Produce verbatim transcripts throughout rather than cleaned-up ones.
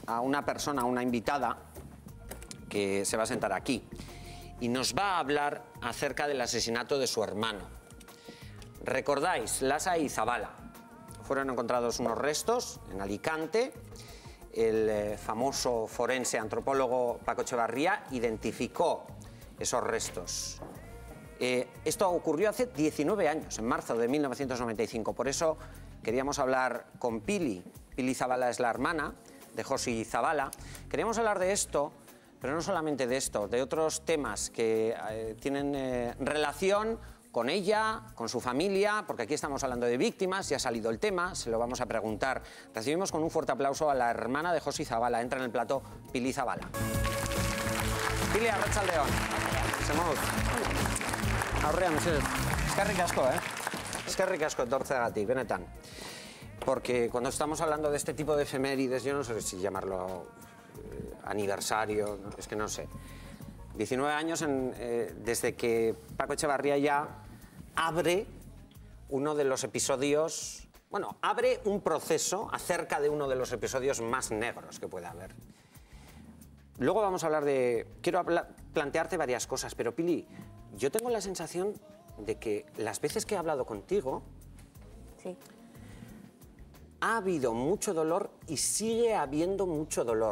a una persona, a una invitada, que se va a sentar aquí y nos va a hablar acerca del asesinato de su hermano. ¿Recordáis? Lasa y Zabala. Fueron encontrados unos restos en Alicante. El eh, famoso forense antropólogo Paco Echevarría identificó esos restos. Eh, esto ocurrió hace diecinueve años, en marzo de mil novecientos noventa y cinco. Por eso queríamos hablar con Pili. Pili Zabala es la hermana de Josi Zabala. Queríamos hablar de esto, pero no solamente de esto, de otros temas que eh, tienen eh, relación con ella, con su familia, porque aquí estamos hablando de víctimas, ya ha salido el tema, se lo vamos a preguntar. Recibimos con un fuerte aplauso a la hermana de Josi Zabala. Entra en el plató Pili Zabala. Pili, arratsaldeon. Zemuz. Aurrean, mesedez. Eskerrik asko, eh? Eskerrik asko etortzeagatik, benetan. Porque cuando estamos hablando de este tipo de efemérides, yo no sé si llamarlo eh, aniversario, ¿no? Es que no sé. diecinueve años en, eh, desde que Paco Echevarría ya abre uno de los episodios, bueno, abre un proceso acerca de uno de los episodios más negros que puede haber. Luego vamos a hablar de... Quiero hablar, plantearte varias cosas, pero Pili, yo tengo la sensación de que las veces que he hablado contigo, sí, ha habido mucho dolor y sigue habiendo mucho dolor.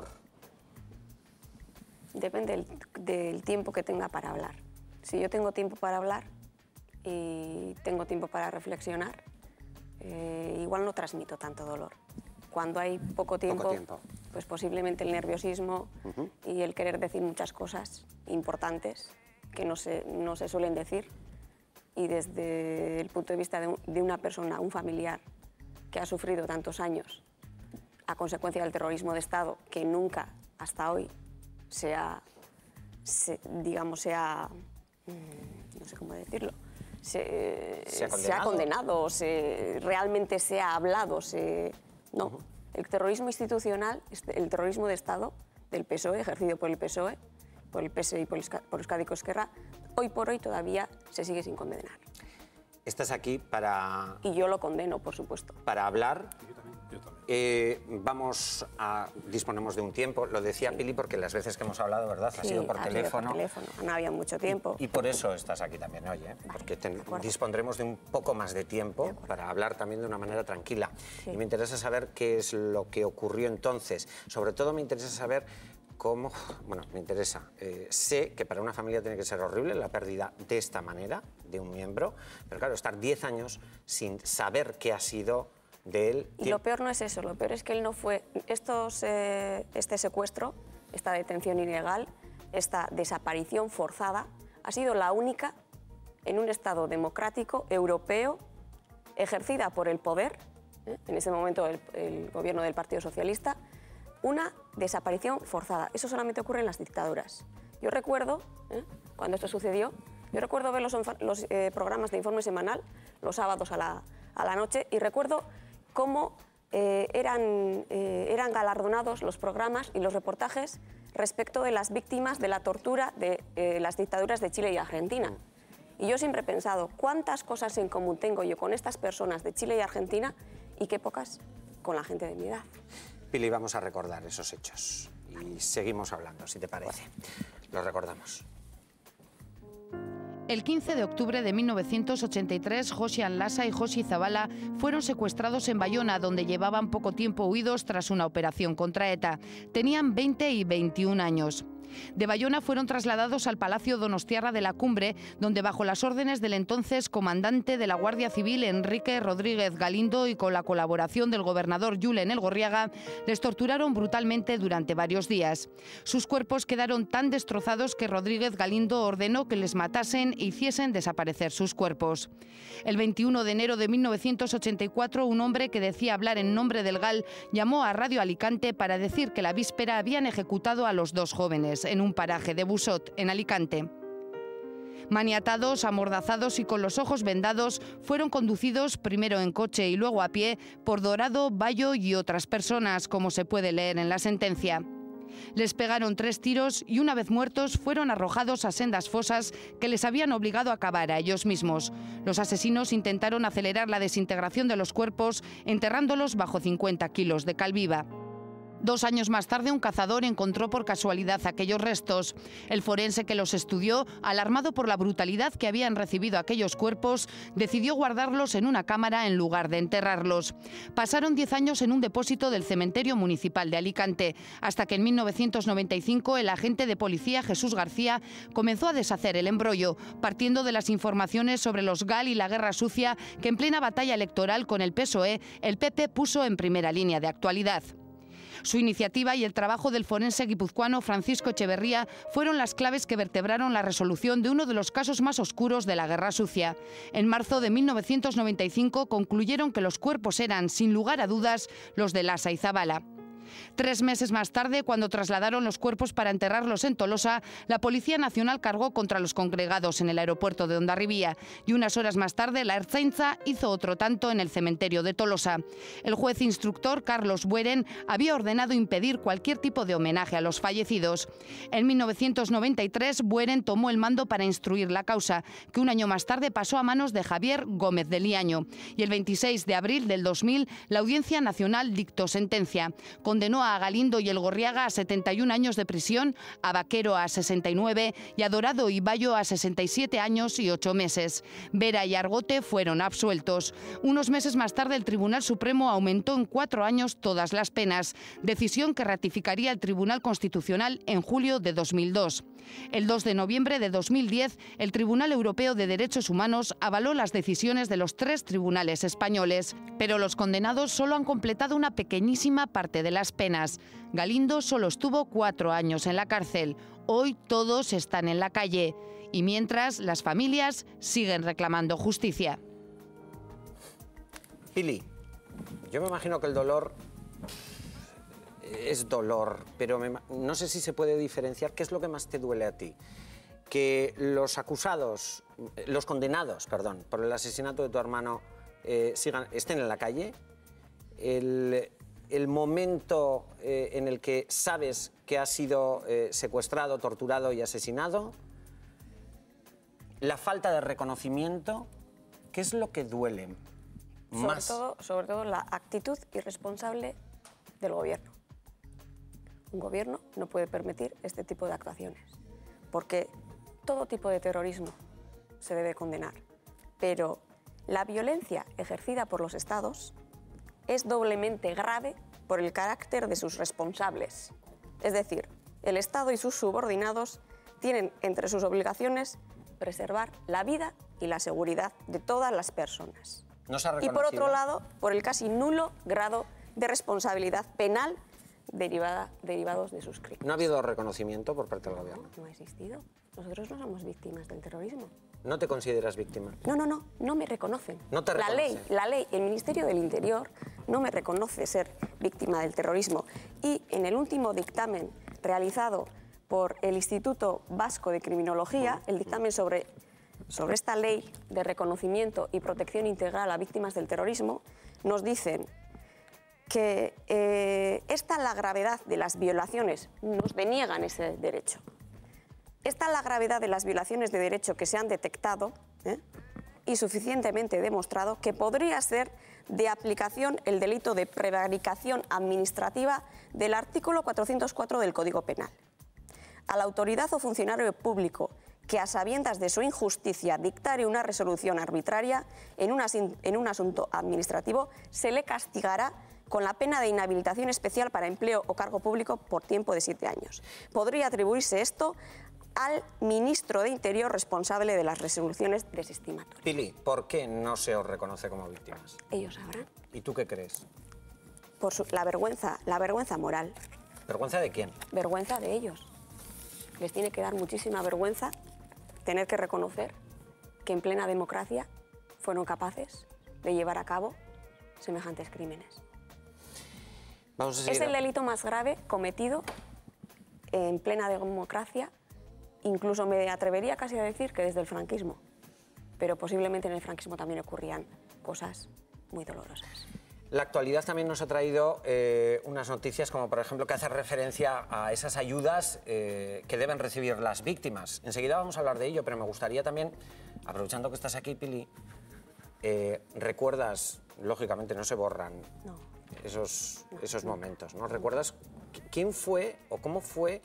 Depende del, del tiempo que tenga para hablar. Si yo tengo tiempo para hablar y tengo tiempo para reflexionar, eh, igual no transmito tanto dolor. Cuando hay poco tiempo, poco tiempo. pues posiblemente el nerviosismo uh-huh. y el querer decir muchas cosas importantes que no se, no se suelen decir. Y desde el punto de vista de, un, de una persona, un familiar, que ha sufrido tantos años a consecuencia del terrorismo de Estado, que nunca hasta hoy se ha, se, digamos, se ha, no sé cómo decirlo, se, se ha condenado, se ha condenado se, realmente se ha hablado, se, no. Uh-huh. El terrorismo institucional, el terrorismo de Estado del P S O E, ejercido por el P S O E, por el P S E y por, por Euskadi Ezkerra, hoy por hoy todavía se sigue sin condenar. Estás aquí para... Y yo lo condeno, por supuesto. Para hablar. Yo también, yo también. Eh, vamos a... Disponemos de un tiempo. Lo decía sí. Pili porque las veces que hemos hablado, ¿verdad? Sí, ha sido por ha teléfono. Sido por teléfono. No había mucho tiempo. Y, y por eso estás aquí también hoy, ¿eh? Vale, porque ten, dispondremos de un poco más de tiempo de para hablar también de una manera tranquila. Sí. Y me interesa saber qué es lo que ocurrió entonces. Sobre todo me interesa saber... ¿Cómo? Bueno, me interesa. Eh, sé que para una familia tiene que ser horrible la pérdida de esta manera de un miembro, pero claro, estar diez años sin saber qué ha sido de él... Y lo peor no es eso, lo peor es que él no fue... Estos, eh, este secuestro, esta detención ilegal, esta desaparición forzada, ha sido la única en un Estado democrático, europeo, ejercida por el poder, ¿eh? En ese momento el, el gobierno del Partido Socialista, una desaparición forzada. Eso solamente ocurre en las dictaduras. Yo recuerdo, ¿eh? cuando esto sucedió, yo recuerdo ver los, los eh, programas de informe semanal los sábados a la, a la noche y recuerdo cómo eh, eran, eh, eran galardonados los programas y los reportajes respecto de las víctimas de la tortura de eh, las dictaduras de Chile y Argentina. Y yo siempre he pensado, ¿cuántas cosas en común tengo yo con estas personas de Chile y Argentina y qué pocas con la gente de mi edad? Pili, vamos a recordar esos hechos y seguimos hablando, si te parece. Los recordamos. El quince de octubre de mil novecientos ochenta y tres, Josian Lasa y Josi Zabala fueron secuestrados en Bayona, donde llevaban poco tiempo huidos tras una operación contra ETA. Tenían veinte y veintiún años. De Bayona fueron trasladados al Palacio Donostiarra de la Cumbre, donde bajo las órdenes del entonces comandante de la Guardia Civil, Enrique Rodríguez Galindo, y con la colaboración del gobernador Julen Elgorriaga, les torturaron brutalmente durante varios días. Sus cuerpos quedaron tan destrozados que Rodríguez Galindo ordenó que les matasen e hiciesen desaparecer sus cuerpos. El veintiuno de enero de mil novecientos ochenta y cuatro, un hombre que decía hablar en nombre del GAL llamó a Radio Alicante para decir que la víspera habían ejecutado a los dos jóvenes en un paraje de Busot, en Alicante. Maniatados, amordazados y con los ojos vendados, fueron conducidos primero en coche y luego a pie por Dorado, Bayo y otras personas, como se puede leer en la sentencia. Les pegaron tres tiros y una vez muertos fueron arrojados a sendas fosas que les habían obligado a cavar a ellos mismos. Los asesinos intentaron acelerar la desintegración de los cuerpos enterrándolos bajo cincuenta kilos de cal viva. Dos años más tarde, un cazador encontró por casualidad aquellos restos. El forense que los estudió, alarmado por la brutalidad que habían recibido aquellos cuerpos, decidió guardarlos en una cámara en lugar de enterrarlos. Pasaron diez años en un depósito del cementerio municipal de Alicante, hasta que en mil novecientos noventa y cinco el agente de policía Jesús García comenzó a deshacer el embrollo, partiendo de las informaciones sobre los GAL y la guerra sucia que en plena batalla electoral con el P S O E el P P puso en primera línea de actualidad. Su iniciativa y el trabajo del forense guipuzcoano Francisco Echeverría fueron las claves que vertebraron la resolución de uno de los casos más oscuros de la guerra sucia. En marzo de mil novecientos noventa y cinco concluyeron que los cuerpos eran, sin lugar a dudas, los de Lasa y Zabala. Tres meses más tarde, cuando trasladaron los cuerpos para enterrarlos en Tolosa, la Policía Nacional cargó contra los congregados en el aeropuerto de Hondarribia y unas horas más tarde la Ertzaintza hizo otro tanto en el cementerio de Tolosa. El juez instructor Carlos Bueren había ordenado impedir cualquier tipo de homenaje a los fallecidos. En mil novecientos noventa y tres, Bueren tomó el mando para instruir la causa, que un año más tarde pasó a manos de Javier Gómez de Liaño. Y el veintiséis de abril del dos mil, la Audiencia Nacional dictó sentencia. Condenó a Galindo y Elgorriaga a setenta y un años de prisión, a Vaquero a sesenta y nueve y a Dorado y Bayo a sesenta y siete años y ocho meses. Vera y Argote fueron absueltos. Unos meses más tarde, el Tribunal Supremo aumentó en cuatro años todas las penas, decisión que ratificaría el Tribunal Constitucional en julio de dos mil dos. El dos de noviembre de dos mil diez, el Tribunal Europeo de Derechos Humanos avaló las decisiones de los tres tribunales españoles, pero los condenados solo han completado una pequeñísima parte de las penas. Galindo solo estuvo cuatro años en la cárcel. Hoy todos están en la calle. Y mientras, las familias siguen reclamando justicia. Pili, yo me imagino que el dolor es dolor, pero me, no sé si se puede diferenciar. ¿Qué es lo que más te duele a ti? Que los acusados, los condenados, perdón, por el asesinato de tu hermano eh, sigan, estén en la calle. El, el momento eh, en el que sabes que ha sido eh, secuestrado, torturado y asesinado. La falta de reconocimiento. ¿Qué es lo que duele más? Sobre todo, sobre todo la actitud irresponsable del gobierno. Un gobierno no puede permitir este tipo de actuaciones, porque todo tipo de terrorismo se debe condenar, pero la violencia ejercida por los estados es doblemente grave por el carácter de sus responsables. Es decir, el Estado y sus subordinados tienen entre sus obligaciones preservar la vida y la seguridad de todas las personas. No se ha y por otro lado, por el casi nulo grado de responsabilidad penal derivada, derivados de sus crímenes. ¿No ha habido reconocimiento por parte del gobierno? No, no ha existido. Nosotros no somos víctimas del terrorismo. ¿No te consideras víctima? No, no, no, no me reconocen. No te la reconocen. ley, la ley, el Ministerio del Interior no me reconoce ser víctima del terrorismo. Y en el último dictamen realizado por el Instituto Vasco de Criminología, el dictamen sobre, sobre esta ley de reconocimiento y protección integral a víctimas del terrorismo, nos dicen que eh, esta la gravedad de las violaciones, nos deniegan ese derecho. Esta la gravedad de las violaciones de derecho que se han detectado ¿eh? y suficientemente demostrado que podría ser de aplicación el delito de prevaricación administrativa del artículo cuatrocientos cuatro del Código Penal. A la autoridad o funcionario público que a sabiendas de su injusticia dictare una resolución arbitraria en, una, en un asunto administrativo se le castigará con la pena de inhabilitación especial para empleo o cargo público por tiempo de siete años. Podría atribuirse esto al ministro de Interior responsable de las resoluciones desestimatorias. Pili, ¿por qué no se os reconoce como víctimas? Ellos sabrán. ¿Y tú qué crees? Por su, la vergüenza, la vergüenza moral. ¿Vergüenza de quién? Vergüenza de ellos. Les tiene que dar muchísima vergüenza tener que reconocer que en plena democracia fueron capaces de llevar a cabo semejantes crímenes. Vamos a seguir. Es el delito más grave cometido en plena democracia, incluso me atrevería casi a decir que desde el franquismo, pero posiblemente en el franquismo también ocurrían cosas muy dolorosas. La actualidad también nos ha traído eh, unas noticias como, por ejemplo, que hace referencia a esas ayudas eh, que deben recibir las víctimas. Enseguida vamos a hablar de ello, pero me gustaría también, aprovechando que estás aquí, Pili, eh, recuerdas, lógicamente no se borran, No. esos, esos momentos, ¿no? ¿Recuerdas quién fue o cómo fue,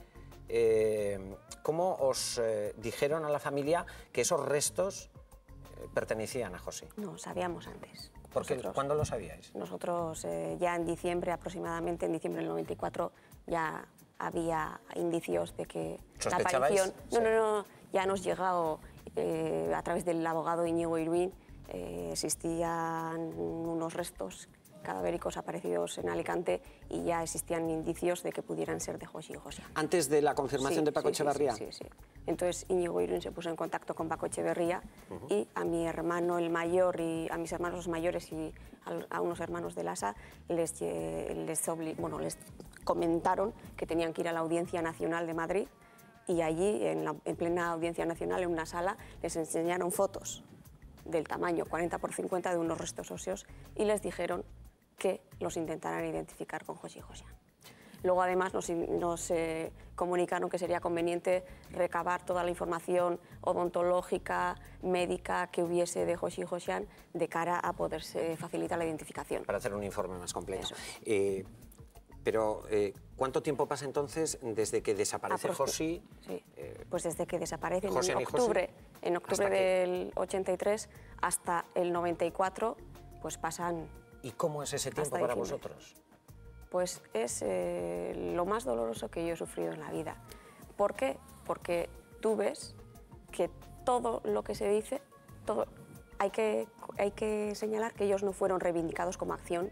eh, cómo os eh, dijeron a la familia que esos restos eh, pertenecían a José? No, sabíamos antes. Porque, Nosotros, ¿cuándo lo sabíais? Nosotros eh, ya en diciembre, aproximadamente en diciembre del noventa y cuatro, ya había indicios de que la aparición... No, sí. no, no, ya nos llegado eh, a través del abogado Íñigo Iruín, eh, existían unos restos cadavéricos aparecidos en Alicante y ya existían indicios de que pudieran ser de Josi y Josian. ¿Antes de la confirmación sí, de Paco sí, Echevarría? Sí, sí, sí. Entonces Íñigo Iruín se puso en contacto con Paco Echevarría uh-huh. y a mi hermano el mayor y a mis hermanos mayores y a, a unos hermanos de Lasa les, les, obli, bueno, les comentaron que tenían que ir a la Audiencia Nacional de Madrid y allí, en, la, en plena Audiencia Nacional, en una sala, les enseñaron fotos del tamaño cuarenta por cincuenta de unos restos óseos y les dijeron que los intentaran identificar con Josi y Josian. Luego, además, nos, nos eh, comunicaron que sería conveniente recabar toda la información odontológica, médica que hubiese de Josi y Josian de cara a poderse facilitar la identificación. Para hacer un informe más completo. Eh, pero, eh, ¿cuánto tiempo pasa entonces desde que desaparece Josi? Sí, eh, pues desde que desaparece en Josian octubre, en octubre del ochenta y tres hasta el noventa y cuatro, pues pasan... ¿Y cómo es ese tiempo para vosotros? Pues es eh, lo más doloroso que yo he sufrido en la vida. ¿Por qué? Porque tú ves que todo lo que se dice, todo, hay, que, hay que señalar que ellos no fueron reivindicados como acción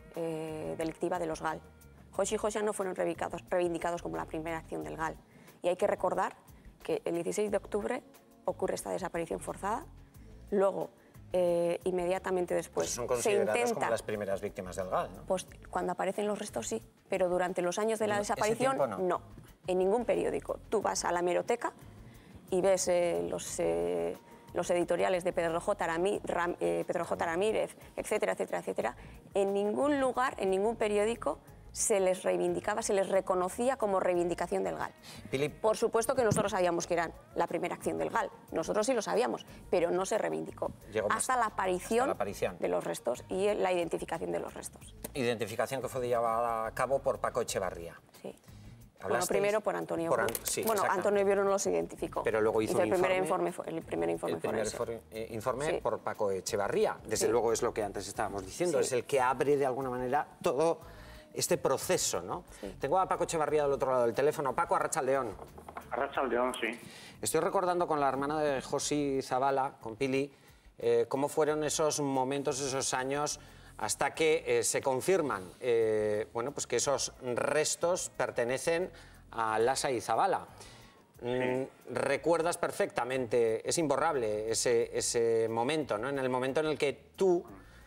eh, delictiva de los GAL. Josi y Josian no fueron reivindicados, reivindicados como la primera acción del GAL. Y hay que recordar que el dieciséis de octubre ocurre esta desaparición forzada, luego... Eh, inmediatamente después pues son consideradas se intenta, como las primeras víctimas del GAL, ¿no? Pues cuando aparecen los restos sí, pero durante los años de la no, desaparición no. no, en ningún periódico. Tú vas a la hemeroteca y ves eh, los, eh, los editoriales de Pedro J. Ramí, Ram, eh, Pedro J. Ramírez, etcétera, etcétera, etcétera. En ningún lugar, en ningún periódico se les reivindicaba, se les reconocía como reivindicación del GAL. Pili... Por supuesto que nosotros sabíamos que eran la primera acción del GAL, nosotros sí lo sabíamos, pero no se reivindicó hasta la, aparición hasta la aparición de los restos y la identificación de los restos. Identificación que fue llevada a cabo por Paco Echevarría. Sí. Bueno, primero por Antonio. Por an sí, bueno, Antonio Bioro no los identificó. Pero luego hizo, hizo el, un primer informe, informe, el primer informe el primer forense. Eh, informe sí. por Paco Echevarría. Desde sí. luego es lo que antes estábamos diciendo, sí. es el que abre de alguna manera todo este proceso, ¿no? Sí. Tengo a Paco Echevarría del otro lado del teléfono. Paco, arratsaldeón. Arratsaldeón, sí. Estoy recordando con la hermana de Josi Zabala, con Pili, eh, cómo fueron esos momentos, esos años, hasta que eh, se confirman eh, bueno, pues que esos restos pertenecen a Lasa y Zabala. Sí. Mm, recuerdas perfectamente, es imborrable ese, ese momento, ¿no? En el momento en el que tú...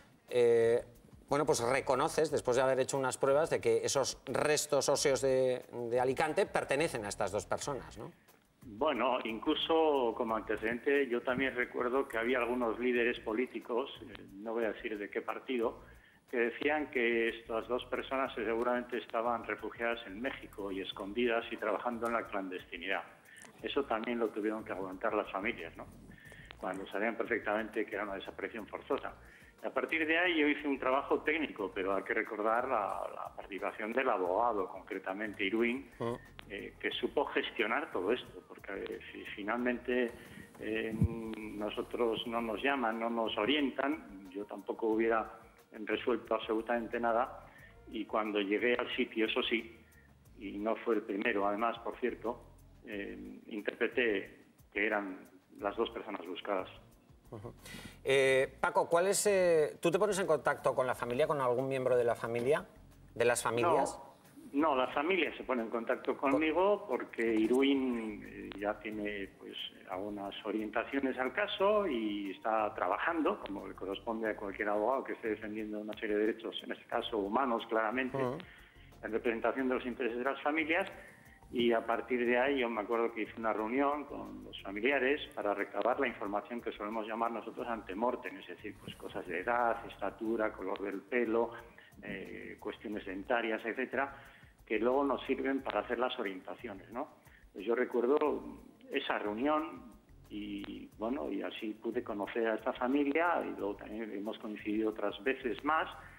Eh, Bueno, pues reconoces, después de haber hecho unas pruebas, de que esos restos óseos de, de Alicante pertenecen a estas dos personas, ¿no? Bueno, incluso como antecedente, yo también recuerdo que había algunos líderes políticos, eh, no voy a decir de qué partido, que decían que estas dos personas seguramente estaban refugiadas en México y escondidas y trabajando en la clandestinidad. Eso también lo tuvieron que aguantar las familias, ¿no? Cuando sabían perfectamente que era una desaparición forzosa. A partir de ahí yo hice un trabajo técnico, pero hay que recordar la, la participación del abogado, concretamente Iruín, uh-huh. eh, que supo gestionar todo esto, porque eh, si finalmente eh, nosotros no nos llaman, no nos orientan, yo tampoco hubiera resuelto absolutamente nada, y cuando llegué al sitio, eso sí, y no fue el primero, además, por cierto, eh, interpreté que eran las dos personas buscadas. Uh-huh. eh, Paco, ¿cuál es, eh, ¿tú te pones en contacto con la familia, con algún miembro de la familia, de las familias? No, no, la familia se pone en contacto conmigo porque Iruín eh, ya tiene pues algunas orientaciones al caso y está trabajando, como le corresponde a cualquier abogado que esté defendiendo una serie de derechos, en este caso humanos claramente, uh-huh. en representación de los intereses de las familias. Y a partir de ahí yo me acuerdo que hice una reunión con los familiares para recabar la información que solemos llamar nosotros antemortem, es decir, pues cosas de edad, estatura, color del pelo, eh, cuestiones dentarias, etcétera, que luego nos sirven para hacer las orientaciones, ¿no? Pues yo recuerdo esa reunión y bueno, y así pude conocer a esta familia y luego también hemos coincidido otras veces más.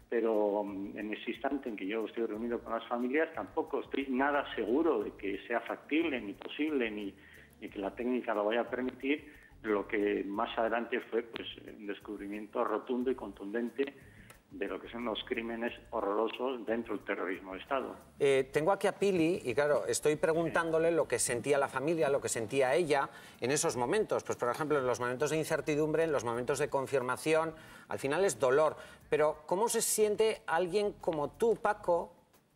pero en ese instante en que yo estoy reunido con las familias tampoco estoy nada seguro de que sea factible, ni posible, ni, ni que la técnica lo vaya a permitir. Lo que más adelante fue pues un descubrimiento rotundo y contundente de lo que son los crímenes horrorosos dentro del terrorismo de Estado. Eh, tengo aquí a Pili y, claro, estoy preguntándole lo que sentía la familia, lo que sentía ella en esos momentos. Pues, por ejemplo, en los momentos de incertidumbre, en los momentos de confirmación, al final es dolor. Pero, ¿cómo se siente alguien como tú, Paco,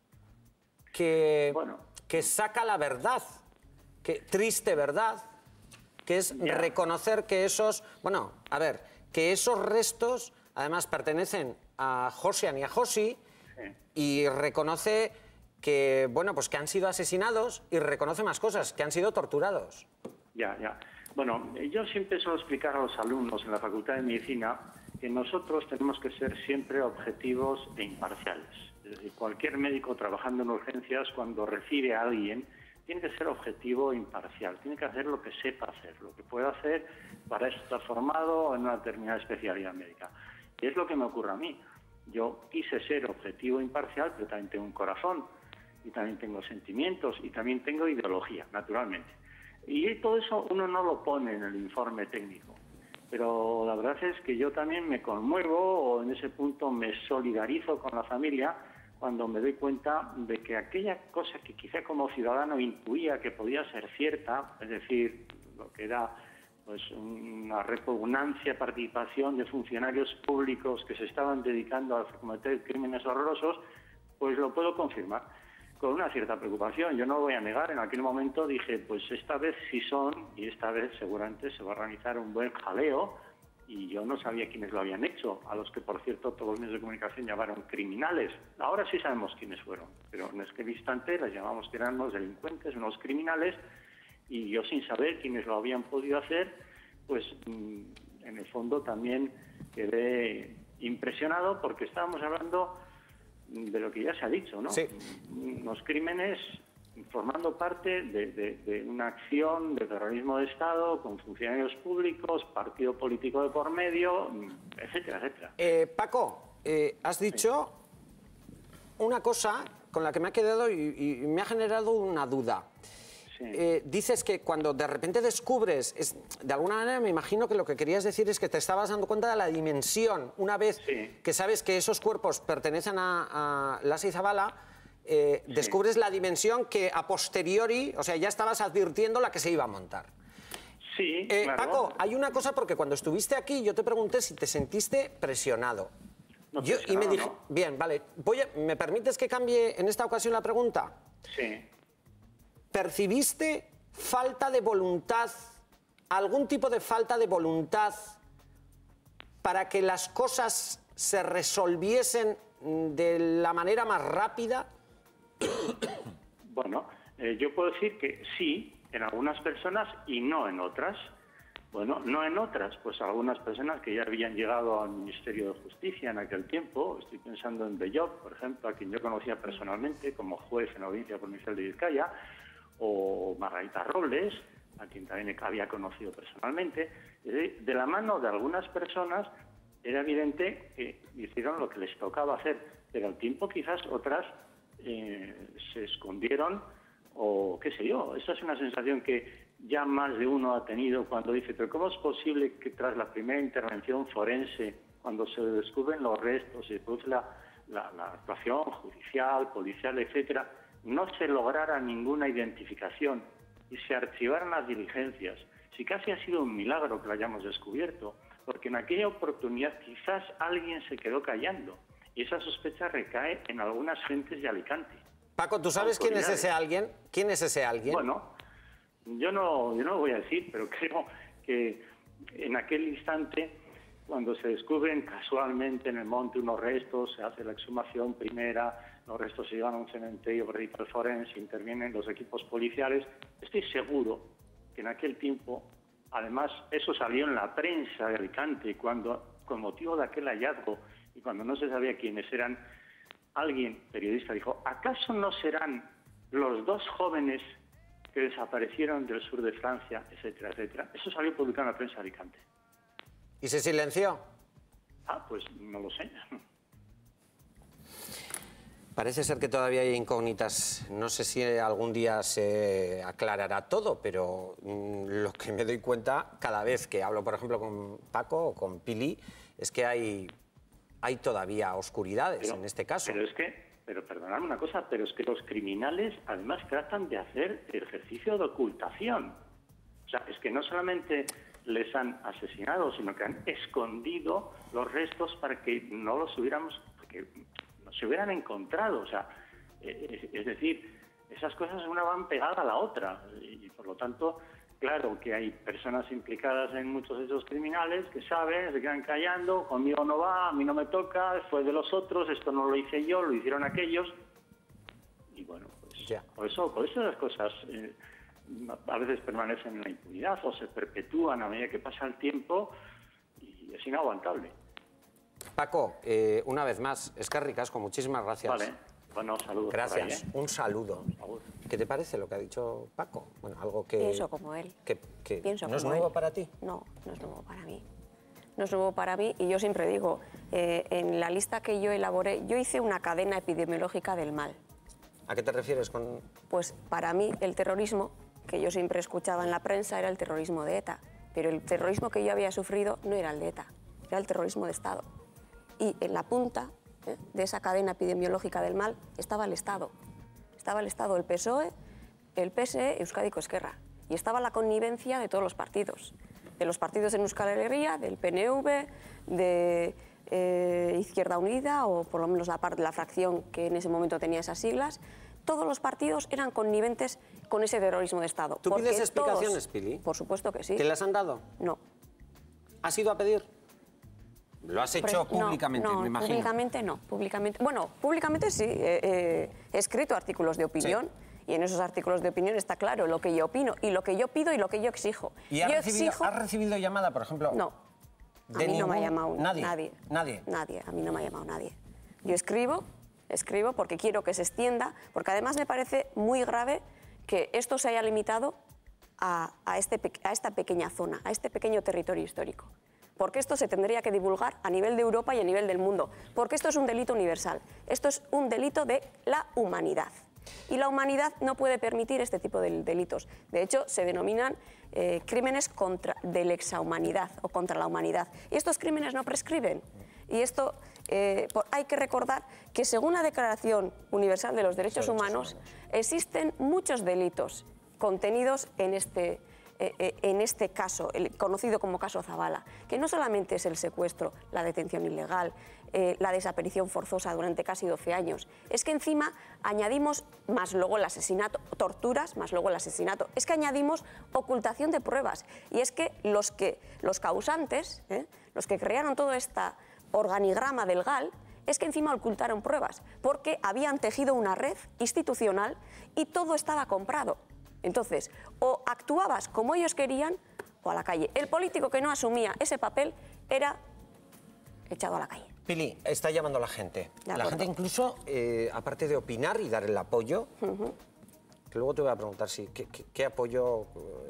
que, bueno, que saca la verdad, que triste verdad, que es ya. reconocer que esos, bueno, a ver, que esos restos además pertenecen a Josian y a Josi, sí. Y reconoce que, bueno, pues que han sido asesinados y reconoce más cosas, que han sido torturados. Ya, ya. Bueno, yo siempre suelo explicar a los alumnos en la Facultad de Medicina que nosotros tenemos que ser siempre objetivos e imparciales. Es decir, cualquier médico trabajando en urgencias, cuando recibe a alguien, tiene que ser objetivo e imparcial, tiene que hacer lo que sepa hacer, lo que pueda hacer, para eso está formado en una determinada especialidad médica. Y es lo que me ocurre a mí. Yo quise ser objetivo e imparcial, pero también tengo un corazón, y también tengo sentimientos, y también tengo ideología, naturalmente. Y todo eso uno no lo pone en el informe técnico. Pero la verdad es que yo también me conmuevo, o en ese punto me solidarizo con la familia, cuando me doy cuenta de que aquella cosa que quizá como ciudadano intuía que podía ser cierta, es decir, lo que era pues una repugnancia, participación de funcionarios públicos que se estaban dedicando a cometer crímenes horrorosos, pues lo puedo confirmar con una cierta preocupación. Yo no voy a negar, en aquel momento dije, pues esta vez sí son, y esta vez seguramente se va a organizar un buen jaleo, y yo no sabía quiénes lo habían hecho, a los que, por cierto, todos los medios de comunicación llamaron criminales. Ahora sí sabemos quiénes fueron, pero en aquel instante les llamamos que eran unos delincuentes, unos criminales, y yo, sin saber quiénes lo habían podido hacer, pues en el fondo también quedé impresionado, porque estábamos hablando de lo que ya se ha dicho, ¿no? Sí. Los crímenes formando parte de, de, de una acción de terrorismo de Estado, con funcionarios públicos, partido político de por medio, etcétera, etcétera. Eh, Paco, eh, has dicho sí. una cosa con la que me ha quedado y, y me ha generado una duda. Sí. Eh, dices que cuando de repente descubres, es, de alguna manera me imagino que lo que querías decir es que te estabas dando cuenta de la dimensión, una vez sí. que sabes que esos cuerpos pertenecen a, a Lasa y Zabala, eh, sí. descubres la dimensión que a posteriori, o sea, ya estabas advirtiendo la que se iba a montar. Sí, eh, claro. Paco, hay una cosa, porque cuando estuviste aquí yo te pregunté si te sentiste presionado. No, yo, y me dije, no. bien, vale, voy a, ¿me permites que cambie en esta ocasión la pregunta? Sí. ¿Percibiste falta de voluntad, algún tipo de falta de voluntad para que las cosas se resolviesen de la manera más rápida? Bueno, eh, yo puedo decir que sí, en algunas personas y no en otras. Bueno, no en otras, pues algunas personas que ya habían llegado al Ministerio de Justicia en aquel tiempo, estoy pensando en Bellot, por ejemplo, a quien yo conocía personalmente como juez en la Audiencia Provincial de Vizcaya, o Margarita Robles, a quien también había conocido personalmente. De la mano de algunas personas era evidente que hicieron lo que les tocaba hacer, pero al tiempo quizás otras eh, se escondieron o qué sé yo. Esa es una sensación que ya más de uno ha tenido cuando dice, pero ¿cómo es posible que tras la primera intervención forense, cuando se descubren los restos, se produce la, la, la actuación judicial, policial, etcétera, no se lograra ninguna identificación y se archivaran las diligencias? Si casi ha sido un milagro que lo hayamos descubierto, porque en aquella oportunidad quizás alguien se quedó callando y esa sospecha recae en algunas gentes de Alicante. Paco, ¿tú sabes quién es ese alguien? ¿Quién es ese alguien? Bueno, yo no, yo no lo voy a decir, pero creo que en aquel instante, cuando se descubren casualmente en el monte unos restos, se hace la exhumación primera, los restos se llevan a un cementerio para el forense, intervienen los equipos policiales. Estoy seguro que en aquel tiempo, además, eso salió en la prensa de Alicante, cuando, con motivo de aquel hallazgo, y cuando no se sabía quiénes eran, alguien, periodista, dijo, ¿acaso no serán los dos jóvenes que desaparecieron del sur de Francia, etcétera, etcétera? Eso salió publicado en la prensa de Alicante. ¿Y se silenció? Ah, pues no lo sé. Parece ser que todavía hay incógnitas. No sé si algún día se aclarará todo, pero mmm, lo que me doy cuenta cada vez que hablo, por ejemplo, con Paco o con Pili, es que hay, hay todavía oscuridades pero, en este caso. Pero es que, pero perdonadme una cosa, pero es que los criminales además tratan de hacer ejercicio de ocultación. O sea, es que no solamente les han asesinado, sino que han escondido los restos para que no los hubiéramos... Porque, se hubieran encontrado, o sea, es, es decir, esas cosas una van pegada a la otra y, y por lo tanto, claro que hay personas implicadas en muchos de esos criminales que saben, se quedan callando, conmigo no va, a mí no me toca, fue de los otros, esto no lo hice yo, lo hicieron aquellos y bueno, pues yeah. por eso, por eso las cosas eh, a veces permanecen en la impunidad o se perpetúan a medida que pasa el tiempo y es inaguantable. Paco, eh, una vez más, eskerrik asko, muchísimas gracias. Vale, bueno, saludos. Gracias, ahí, ¿eh? Un saludo. ¿Qué te parece lo que ha dicho Paco? Bueno, algo que... Pienso como él. Que, que Pienso ¿No es como nuevo él. para ti? No, no es nuevo para mí. No es nuevo para mí y yo siempre digo, eh, en la lista que yo elaboré, yo hice una cadena epidemiológica del mal. ¿A qué te refieres con...? Pues para mí el terrorismo, que yo siempre escuchaba en la prensa, era el terrorismo de ETA. Pero el terrorismo que yo había sufrido no era el de ETA, era el terrorismo de Estado. Y en la punta ¿eh? de esa cadena epidemiológica del mal estaba el Estado. Estaba el Estado, el P S O E, el P S E, Euskadiko Ezkerra. Y estaba la connivencia de todos los partidos. De los partidos en Euskal Herria, del P N V, de eh, Izquierda Unida, o por lo menos la, parte, la fracción que en ese momento tenía esas siglas. Todos los partidos eran conniventes con ese terrorismo de Estado. ¿Tú pides explicaciones, todos, Pili? Por supuesto que sí. ¿Te las han dado? No. ¿Has ido a pedir? Lo has hecho Pre públicamente, no, no, me imagino. Públicamente no, públicamente. Bueno, públicamente sí, eh, eh, he escrito artículos de opinión. Sí. Y en esos artículos de opinión está claro lo que yo opino y lo que yo pido y lo que yo exijo. ¿Y yo has, recibido, exijo... has recibido llamada, por ejemplo? No. A mí ningún... no me ha llamado nadie. nadie. Nadie. Nadie. A mí no me ha llamado nadie. Yo escribo, escribo porque quiero que se extienda, porque además me parece muy grave que esto se haya limitado a, a, este, a esta pequeña zona, a este pequeño territorio histórico. Porque esto se tendría que divulgar a nivel de Europa y a nivel del mundo. Porque esto es un delito universal. Esto es un delito de la humanidad. Y la humanidad no puede permitir este tipo de delitos. De hecho, se denominan eh, crímenes contra, de lexahumanidad o contra la humanidad. Y estos crímenes no prescriben. Y esto eh, por, hay que recordar que según la Declaración Universal de los Derechos Humanos, existen muchos delitos contenidos en este Eh, en este caso, el conocido como caso Zabala, que no solamente es el secuestro, la detención ilegal, eh, la desaparición forzosa durante casi doce años, es que encima añadimos, más luego el asesinato, torturas, más luego el asesinato, es que añadimos ocultación de pruebas. Y es que los, que, los causantes, ¿eh? los que crearon todo este organigrama del G A L, es que encima ocultaron pruebas, porque habían tejido una red institucional y todo estaba comprado. Entonces, o actuabas como ellos querían o a la calle. El político que no asumía ese papel era echado a la calle. Pili, está llamando a la gente. La gente incluso, eh, aparte de opinar y dar el apoyo, uh-huh. que luego te voy a preguntar si, qué, qué, qué apoyo,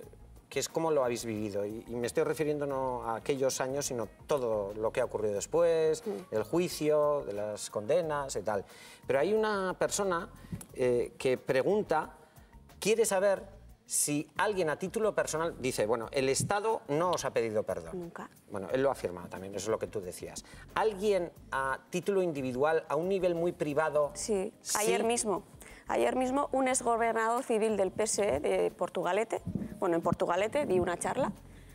qué es, cómo lo habéis vivido. Y, y me estoy refiriendo no a aquellos años, sino todo lo que ha ocurrido después, uh-huh. el juicio, de las condenas y tal. Pero hay una persona eh, que pregunta... Quiere saber si alguien a título personal dice, bueno, el Estado no os ha pedido perdón. Nunca. Bueno, él lo ha afirmado también, eso es lo que tú decías. ¿Alguien a título individual, a un nivel muy privado? Sí, sí. ayer mismo. Ayer mismo un exgobernador civil del P S E de Portugalete, bueno, en Portugalete di una charla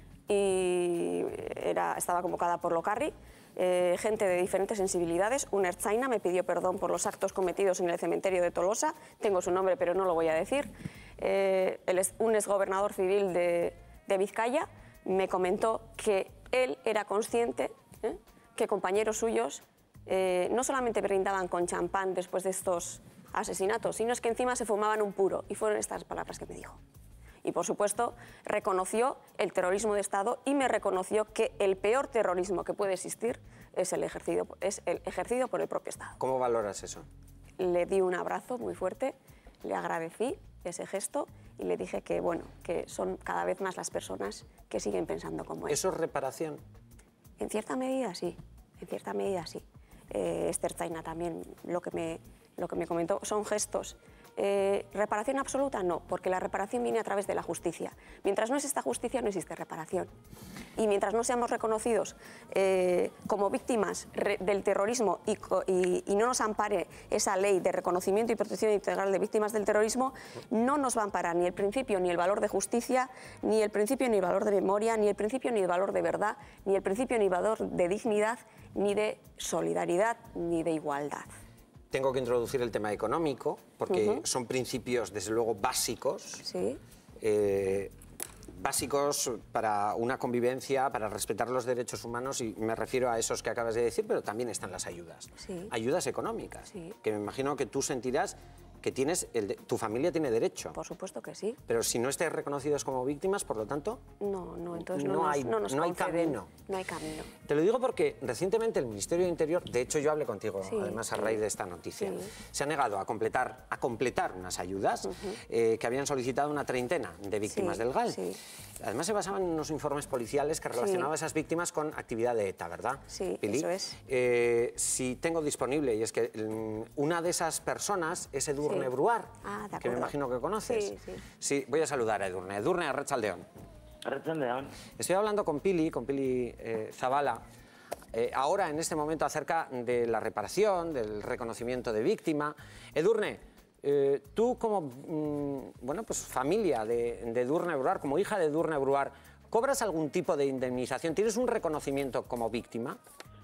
y era, estaba convocada por Locarri. Eh, gente de diferentes sensibilidades. Un ertzaina me pidió perdón por los actos cometidos en el cementerio de Tolosa. Tengo su nombre, pero no lo voy a decir. Eh, el, un exgobernador civil de, de Vizcaya me comentó que él era consciente ¿eh? que compañeros suyos eh, no solamente brindaban con champán después de estos asesinatos, sino es que encima se fumaban un puro. Y fueron estas palabras que me dijo. Y, por supuesto, reconoció el terrorismo de Estado y me reconoció que el peor terrorismo que puede existir es el ejercido, es el ejercido por el propio Estado. ¿Cómo valoras eso? Le di un abrazo muy fuerte, le agradecí ese gesto y le dije que, bueno, que son cada vez más las personas que siguen pensando como él. ¿Eso es reparación? En cierta medida, sí. En cierta medida, sí. Eh, Esther Zaina también lo que me, lo que me comentó, son gestos. Eh, ¿Reparación absoluta? No, porque la reparación viene a través de la justicia. Mientras no exista justicia, no existe reparación. Y mientras no seamos reconocidos eh, como víctimas del terrorismo y, y, y no nos ampare esa ley de reconocimiento y protección integral de víctimas del terrorismo, no nos va a amparar ni el principio ni el valor de justicia, ni el principio ni el valor de memoria, ni el principio ni el valor de verdad, ni el principio ni el valor de dignidad, ni de solidaridad, ni de igualdad. Tengo que introducir el tema económico, porque uh-huh. son principios, desde luego, básicos. Sí. Eh, básicos para una convivencia, para respetar los derechos humanos, y me refiero a esos que acabas de decir, pero también están las ayudas. Sí. Ayudas económicas, sí. que me imagino que tú sentirás que tienes el de, tu familia tiene derecho. Por supuesto que sí. Pero si no estés reconocidos como víctimas, por lo tanto... No, no, entonces no, no, nos, hay, no nos no hay conceden, camino. No hay camino. Te lo digo porque recientemente el Ministerio de Interior, de hecho yo hablé contigo, sí, además a sí. raíz de esta noticia, sí. se ha negado a completar, a completar unas ayudas uh-huh. eh, que habían solicitado una treintena de víctimas sí, del GAL. Sí. Además se basaban en unos informes policiales que relacionaban a sí. esas víctimas con actividad de ETA, ¿verdad? Sí, Pili? eso es. Eh, si tengo disponible, y es que mm, una de esas personas es Edurne sí. Bruar, ah, que me imagino que conoces. Sí, sí. Sí, voy a saludar a Edurne. Edurne, Arratsaldeon. Arratsaldeon. Estoy hablando con Pili, con Pili eh, Zabala, eh, ahora en este momento acerca de la reparación, del reconocimiento de víctima. Edurne, eh, tú como mmm, bueno, pues familia de, de Edurne Bruar, como hija de Edurne Bruar, ¿cobras algún tipo de indemnización? ¿Tienes un reconocimiento como víctima?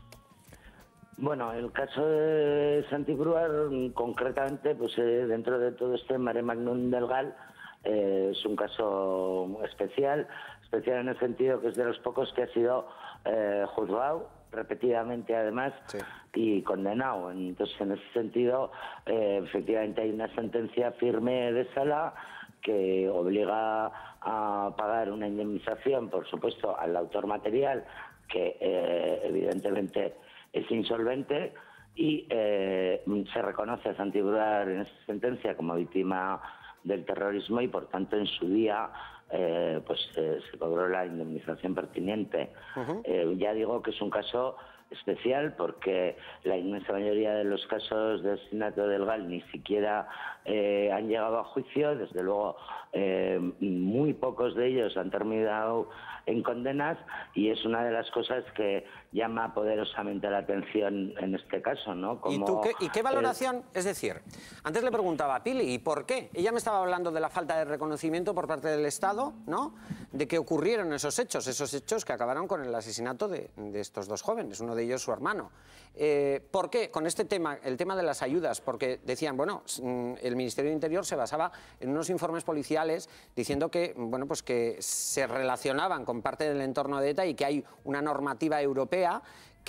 Bueno, el caso de Santi Bruar, concretamente, pues eh, dentro de todo este mare magnum del GAL, eh, es un caso especial, especial en el sentido que es de los pocos que ha sido eh, juzgado repetidamente, además, sí. y condenado. Entonces, en ese sentido, eh, efectivamente hay una sentencia firme de sala que obliga a pagar una indemnización, por supuesto, al autor material, que eh, evidentemente es insolvente, y eh, se reconoce a Santi Bruar en esta sentencia como víctima del terrorismo y, por tanto, en su día eh, pues eh, se cobró la indemnización pertinente. Uh-huh. eh, ya digo que es un caso especial porque la inmensa mayoría de los casos de asesinato del GAL ni siquiera eh, han llegado a juicio. Desde luego, eh, muy pocos de ellos han terminado en condenas, y es una de las cosas que llama poderosamente la atención en este caso, ¿no? Como, ¿Y, tú qué, ¿Y qué valoración? Eh, es decir, antes le preguntaba a Pili, ¿y por qué? Ella me estaba hablando de la falta de reconocimiento por parte del Estado, ¿no? De que ocurrieron esos hechos, esos hechos que acabaron con el asesinato de, de estos dos jóvenes, uno de ellos su hermano. Eh, ¿Por qué? Con este tema, el tema de las ayudas, porque decían, bueno, el Ministerio de Interior se basaba en unos informes policiales diciendo que, bueno, pues que se relacionaban con parte del entorno de ETA y que hay una normativa europea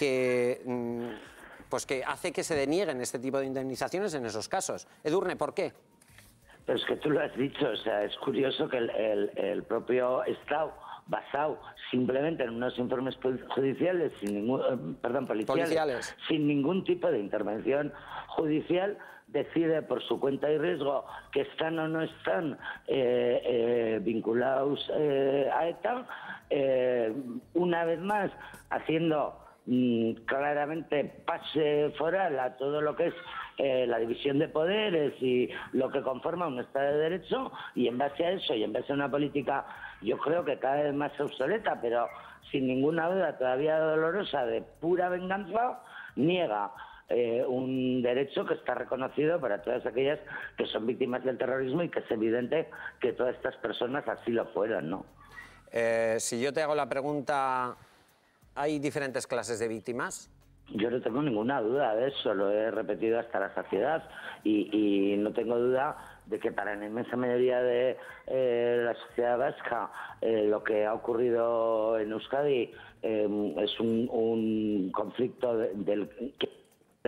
que, pues que hace que se denieguen este tipo de indemnizaciones en esos casos. Edurne, ¿por qué? Pero es que tú lo has dicho, o sea, es curioso que el, el, el propio Estado, basado simplemente en unos informes judiciales, sin ningún, eh, perdón, policiales, policiales, sin ningún tipo de intervención judicial, decide por su cuenta y riesgo que están o no están eh, eh, vinculados eh, a ETA, eh, una vez más haciendo mm, claramente pase foral a todo lo que es eh, la división de poderes y lo que conforma un Estado de Derecho, y en base a eso y en base a una política, yo creo que cada vez más obsoleta, pero sin ninguna duda todavía dolorosa, de pura venganza, niega Eh, un derecho que está reconocido para todas aquellas que son víctimas del terrorismo, y que es evidente que todas estas personas así lo fueron, ¿no? Eh, si yo te hago la pregunta, ¿hay diferentes clases de víctimas? Yo no tengo ninguna duda de eso, lo he repetido hasta la saciedad, y, y no tengo duda de que para la inmensa mayoría de eh, la sociedad vasca eh, lo que ha ocurrido en Euskadi eh, es un, un conflicto de, del que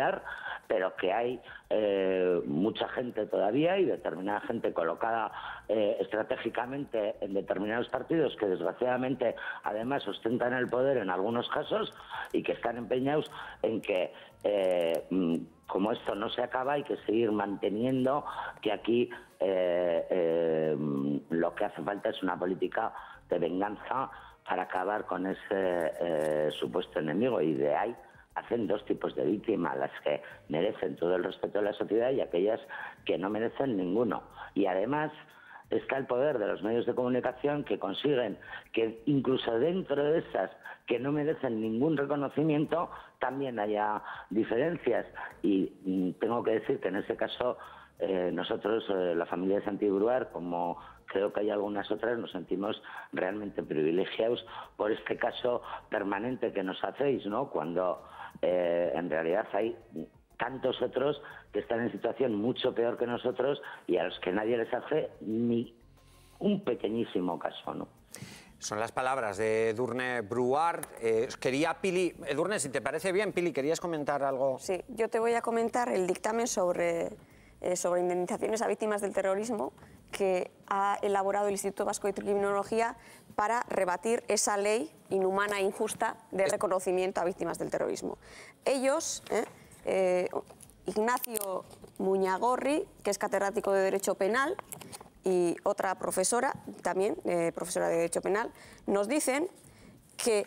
pero que hay eh, mucha gente todavía, y determinada gente colocada eh, estratégicamente en determinados partidos que desgraciadamente además ostentan el poder en algunos casos, y que están empeñados en que eh, como esto no se acaba, hay que seguir manteniendo que aquí eh, eh, lo que hace falta es una política de venganza para acabar con ese eh, supuesto enemigo, y de ahí hacen dos tipos de víctimas, las que merecen todo el respeto de la sociedad y aquellas que no merecen ninguno. Y además está el poder de los medios de comunicación que consiguen que incluso dentro de esas que no merecen ningún reconocimiento también haya diferencias. Y mm, tengo que decir que en ese caso eh, nosotros, eh, la familia de Santi Brouard, como creo que hay algunas otras, nos sentimos realmente privilegiados por este caso permanente que nos hacéis, ¿no? Cuando eh, en realidad hay tantos otros que están en situación mucho peor que nosotros y a los que nadie les hace ni un pequeñísimo caso, ¿no? Son las palabras de Edurne Brouard. Eh, quería, Pili, Edurne, si te parece bien, Pili, ¿querías comentar algo? Sí, yo te voy a comentar el dictamen sobre, eh, sobre indemnizaciones a víctimas del terrorismo que ha elaborado el Instituto Vasco de Criminología para rebatir esa ley inhumana e injusta de reconocimiento a víctimas del terrorismo. Ellos, eh, eh, Ignacio Muñagorri, que es catedrático de Derecho Penal, y otra profesora, también eh, profesora de Derecho Penal, nos dicen que...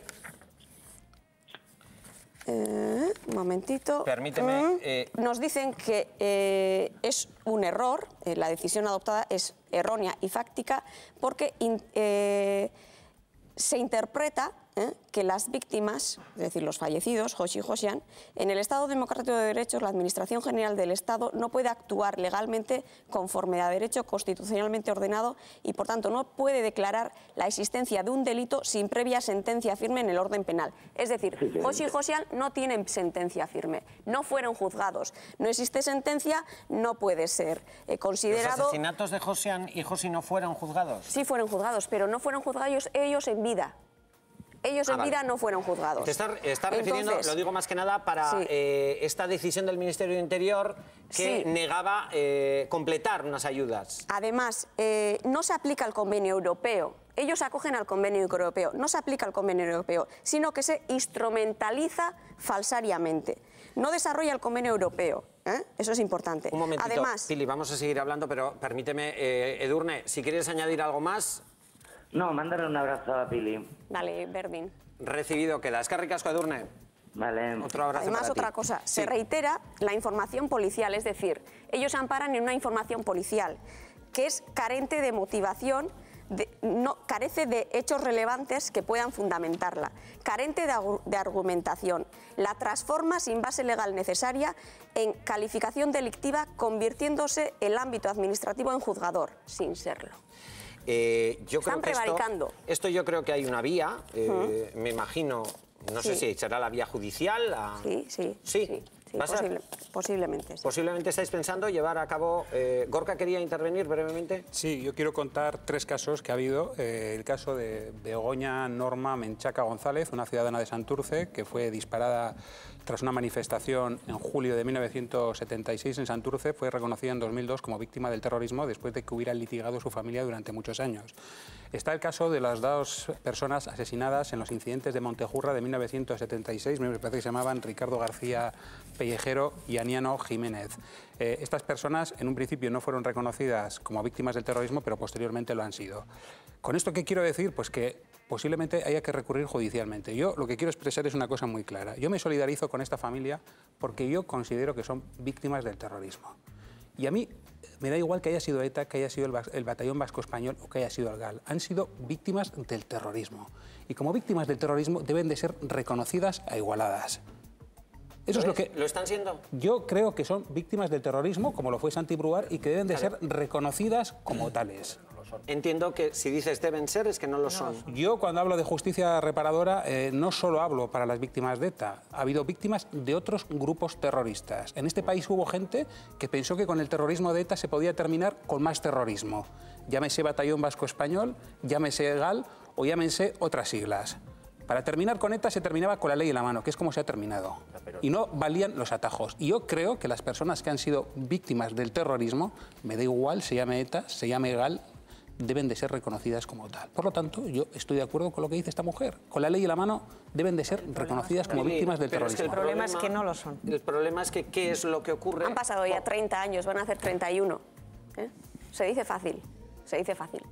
Eh, un momentito. Permíteme. Eh... Nos dicen que eh, es un error, eh, la decisión adoptada es errónea y fáctica, porque in, eh, se interpreta ¿eh? que las víctimas, es decir, los fallecidos, Joshi y Josian, en el Estado Democrático de Derechos, la Administración General del Estado no puede actuar legalmente conforme a derecho constitucionalmente ordenado y, por tanto, no puede declarar la existencia de un delito sin previa sentencia firme en el orden penal. Es decir, Joshi y Josian no tienen sentencia firme, no fueron juzgados, no existe sentencia, no puede ser eh, considerado... ¿Los asesinatos de Josian y Joshi no fueron juzgados? Sí fueron juzgados, pero no fueron juzgados ellos en vida. Ellos ah, en vida vale. no fueron juzgados. Te está, está refiriendo, Entonces, lo digo más que nada, para sí. eh, esta decisión del Ministerio de Interior que sí. negaba eh, completar unas ayudas. Además, eh, no se aplica el convenio europeo. Ellos acogen al convenio europeo. No se aplica el convenio europeo, sino que se instrumentaliza falsariamente. No desarrolla el convenio europeo. ¿eh? Eso es importante. Un momentito, Además, Pili, vamos a seguir hablando, pero permíteme, eh, Edurne, si quieres añadir algo más... No, mándale un abrazo a Pili. Vale, Berdin. Recibido queda. Eskerrik asko, Edurne. Vale. Otro abrazo. Además, para otra ti. cosa, sí. se reitera la información policial, es decir, ellos se amparan en una información policial que es carente de motivación, de, no, carece de hechos relevantes que puedan fundamentarla, carente de, de argumentación, la transforma sin base legal necesaria en calificación delictiva, convirtiéndose el ámbito administrativo en juzgador, sin serlo. Eh, yo Están creo que prevaricando. Esto, esto yo creo que hay una vía, eh, uh-huh. me imagino, no sí. sé si será la vía judicial. La... Sí, sí. Sí, sí, sí posible, posiblemente. Sí. Posiblemente estáis pensando llevar a cabo... Eh, Gorka quería intervenir brevemente. Sí, yo quiero contar tres casos que ha habido. Eh, el caso de Begoña Norma Menchaca González, una ciudadana de Santurce, que fue disparada tras una manifestación en julio de mil novecientos setenta y seis en Santurce. Fue reconocida en dos mil dos como víctima del terrorismo después de que hubiera litigado su familia durante muchos años. Está el caso de las dos personas asesinadas en los incidentes de Montejurra de mil novecientos setenta y seis, me parece que se llamaban Ricardo García Pellejero y Aniano Jiménez. Eh, estas personas en un principio no fueron reconocidas como víctimas del terrorismo, pero posteriormente lo han sido. ¿Con esto qué quiero decir? Pues que posiblemente haya que recurrir judicialmente. Yo lo que quiero expresar es una cosa muy clara. Yo me solidarizo con esta familia porque yo considero que son víctimas del terrorismo. Y a mí me da igual que haya sido ETA, que haya sido el, el Batallón Vasco Español o que haya sido el GAL. Han sido víctimas del terrorismo. Y como víctimas del terrorismo deben de ser reconocidas a igualadas. Eso es lo que... ¿Lo están siendo? Yo creo que son víctimas del terrorismo, como lo fue Santi Brouard, y que deben de claro. ser reconocidas como tales. Entiendo que si dices deben ser, es que no lo son. Yo cuando hablo de justicia reparadora eh, no solo hablo para las víctimas de ETA. Ha habido víctimas de otros grupos terroristas. En este país hubo gente que pensó que con el terrorismo de ETA se podía terminar con más terrorismo. Llámese Batallón Vasco Español, llámese GAL o llámense otras siglas. Para terminar con ETA se terminaba con la ley en la mano, que es como se ha terminado. Y no valían los atajos. Y yo creo que las personas que han sido víctimas del terrorismo, me da igual, se llame ETA, se llame GAL, deben de ser reconocidas como tal. Por lo tanto, yo estoy de acuerdo con lo que dice esta mujer. Con la ley en la mano deben de ser reconocidas como víctimas del terrorismo. Es que el problema es que no lo son. El problema es que ¿qué es lo que ocurre? Han pasado ya treinta años, van a hacer treinta y uno. ¿Eh? Se dice fácil, se dice fácil.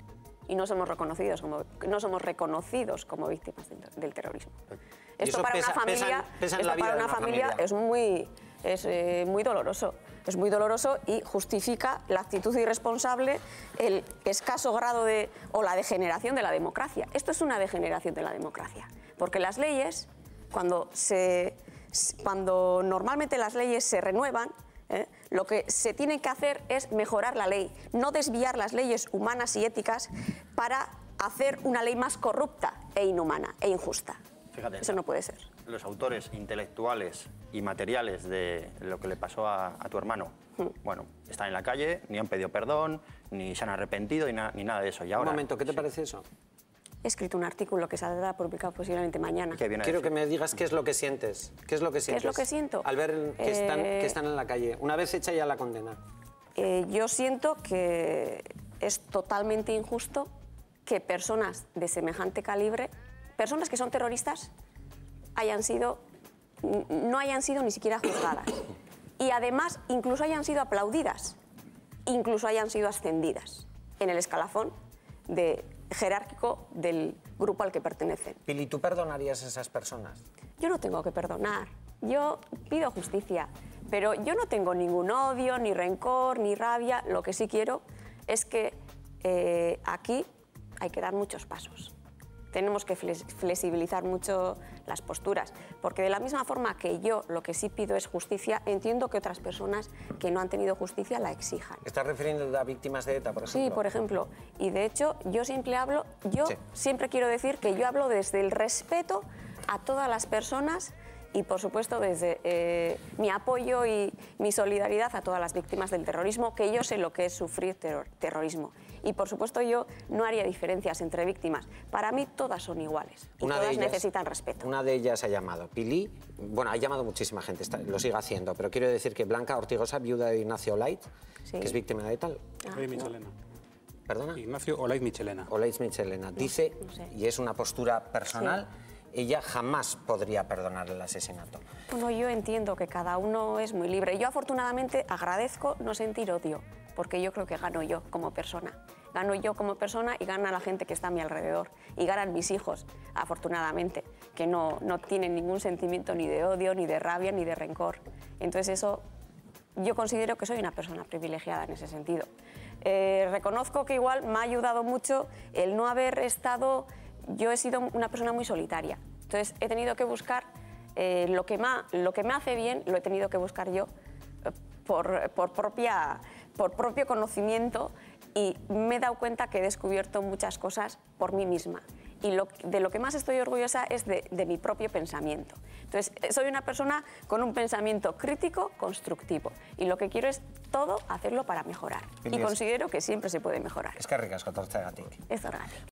y no somos reconocidos como, no somos reconocidos como víctimas del, del terrorismo. Y Esto eso para pesa- una familia, pesa en- pesa en esto la vida para de una una familia, familia. es muy, es, eh, muy doloroso. Es muy doloroso y justifica la actitud irresponsable, el escaso grado de, o la degeneración de la democracia. Esto es una degeneración de la democracia, porque las leyes, cuando, se, cuando normalmente las leyes se renuevan, ¿eh? lo que se tiene que hacer es mejorar la ley, no desviar las leyes humanas y éticas para hacer una ley más corrupta e inhumana e injusta. Fíjate, Eso no puede ser. los autores intelectuales y materiales de lo que le pasó a, a tu hermano, bueno, están en la calle, ni han pedido perdón, ni se han arrepentido, ni, na- ni nada de eso. Y ahora, Un momento, ¿qué te sí. parece eso? He escrito un artículo que saldrá publicado posiblemente mañana. ¿Qué viene a Quiero que decir? me digas qué es lo que sientes. ¿Qué es lo que sientes? es lo que siento? Al ver que, están, Eh, que están en la calle, una vez hecha ya la condena. Eh, yo siento que es totalmente injusto que personas de semejante calibre, personas que son terroristas, hayan sido, n- no hayan sido ni siquiera juzgadas. Y además incluso hayan sido aplaudidas, incluso hayan sido ascendidas en el escalafón de, jerárquico del grupo al que pertenecen. Pili, ¿tú perdonarías a esas personas? Yo no tengo que perdonar, yo pido justicia, pero yo no tengo ningún odio, ni rencor, ni rabia. Lo que sí quiero es que eh, aquí hay que dar muchos pasos. Tenemos que flex- flexibilizar mucho las posturas, porque de la misma forma que yo lo que sí pido es justicia, entiendo que otras personas que no han tenido justicia la exijan. ¿Estás refiriendo a víctimas de ETA, por ejemplo? Sí, por ejemplo. Y de hecho, yo siempre hablo, yo Sí. siempre quiero decir que yo hablo desde el respeto a todas las personas y, por supuesto, desde eh, mi apoyo y mi solidaridad a todas las víctimas del terrorismo, que yo sé lo que es sufrir terror- terrorismo. Y, por supuesto, yo no haría diferencias entre víctimas. Para mí, todas son iguales y Una de todas ellas- necesitan respeto. Una de ellas ha llamado. Pili, bueno, ha llamado muchísima gente, está- lo sigue haciendo, pero quiero decir que Blanca Ortigosa, viuda de Ignacio Olait, Sí. que es víctima de ETA, Ah, Olaiz no. Michelena. perdona, Ignacio Olaiz Michelena. Olait Michelena, dice, no sé. y es una postura personal, ella jamás podría perdonar el asesinato. Bueno, yo entiendo que cada uno es muy libre. Yo afortunadamente agradezco no sentir odio, porque yo creo que gano yo como persona. Gano yo como persona y gana la gente que está a mi alrededor. Y ganan mis hijos, afortunadamente, que no, no tienen ningún sentimiento ni de odio, ni de rabia, ni de rencor. Entonces eso, yo considero que soy una persona privilegiada en ese sentido. Eh, reconozco que igual me ha ayudado mucho el no haber estado... Yo he sido una persona muy solitaria. Entonces he tenido que buscar eh, lo, que ma- lo que me hace bien, lo he tenido que buscar yo eh, por, por, propia, por propio conocimiento, y me he dado cuenta que he descubierto muchas cosas por mí misma. Y lo, de lo que más estoy orgullosa es de, de mi propio pensamiento. Entonces, eh, soy una persona con un pensamiento crítico, constructivo. Y lo que quiero es todo hacerlo para mejorar. Y Bien. considero que siempre se puede mejorar. Es que ricas, catorce gatik. Es orgánico.